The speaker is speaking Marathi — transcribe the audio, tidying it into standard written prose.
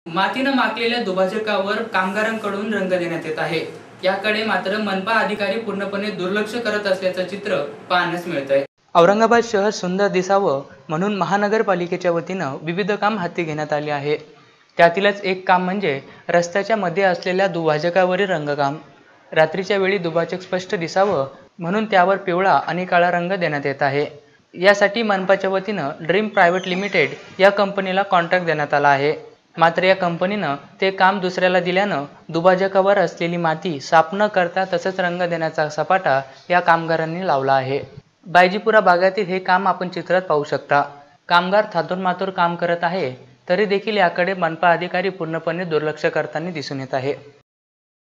मातीनं माखलेल्या दुभाजकावर कामगारांकडून रंग देण्यात येत आहे। याकडे मात्र मनपा अधिकारी पूर्णपणे दुर्लक्ष करत असल्याचं चित्र पाहण्यास मिळतंय। औरंगाबाद शहर सुंदर दिसावं म्हणून महानगरपालिकेच्या वतीनं विविध काम हाती घेण्यात आले आहे। त्यातीलच एक काम म्हणजे रस्त्याच्या मध्ये असलेल्या दुभाजकावरील रंगकाम। रात्रीच्या वेळी दुभाजक स्पष्ट दिसावं म्हणून त्यावर पिवळा आणि काळा रंग देण्यात येत आहे। यासाठी मनपाच्या वतीनं ड्रीम प्रायव्हेट लिमिटेड या कंपनीला कॉन्ट्रॅक्ट देण्यात आला आहे। मात्र या कंपनीनं ते काम दुसऱ्याला दिल्यानं दुभाजकावर असलेली माती साफ न करता तसंच रंग देण्याचा सपाटा या कामगारांनी लावला आहे। बायजीपुरा भागातील हे काम आपण चित्रात पाहू शकता। कामगार थातूरमातूर काम करत आहे, तरी देखील याकडे मनपा अधिकारी पूर्णपणे दुर्लक्ष करताना दिसून येत आहे।